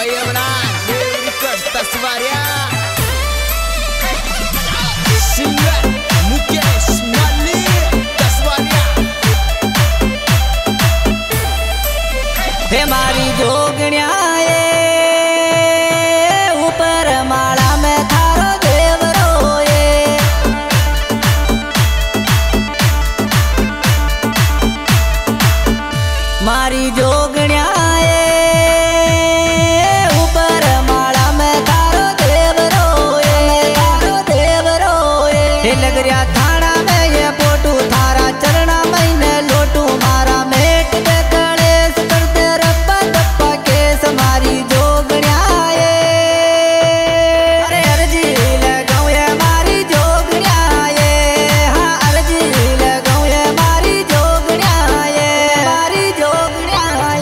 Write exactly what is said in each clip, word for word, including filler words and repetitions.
भाई अपना तस्वारिया सिंगर मुकेश माली तस्वारिया। हे मारी जोगण्या ऊपर माला में थारो देव रोए, मारी जोगण्या ऊपर माला में थारो देव रोए, थारो देव रोए। हे लगरिया थाना में ये पोटू थारा चरणा महीने लोटू मारा मेट दे गणेश करते रप्पा दप्पा केस मारी जोगण्या अरे अर्जी लगाऊं ये मारी जोगण्या हाँ अर्जी लगाऊं ये मारी जोगण्या मारी जोगण्या।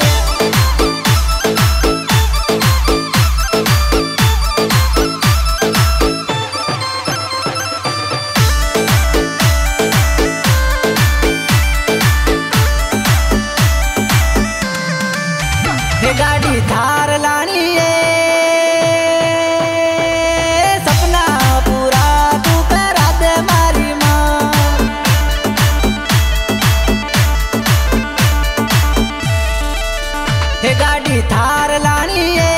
हे गाड़ी थार लानी है सपना पूरा तू करा दे मारी माँ। हे गाड़ी थार लानी है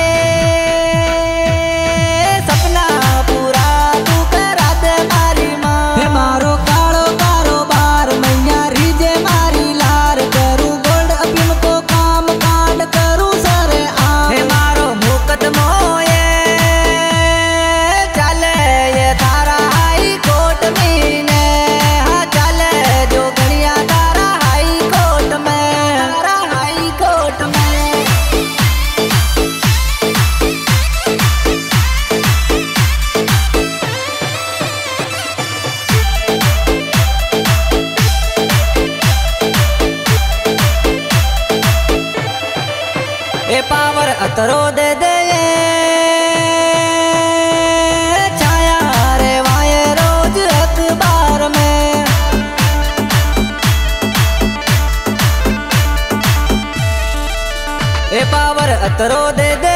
सपना पूरा तू करा दे मारी माँ। हे मारो कालो कारोबार मैया रीजे मारी लार करूँ गोल्ड अफीम को काम कांड करूँ सरे आम। हे मारो मुकदमो ये चले ये थारा हाई कोर्ट में ने हाँ चले जो गणिया थारा हाई कोर्ट में, थारा हाई कोर्ट में। ए पावर अतरो दे दे छाया रे वाये रोज अखबार में। ए पावर अतरो दे दे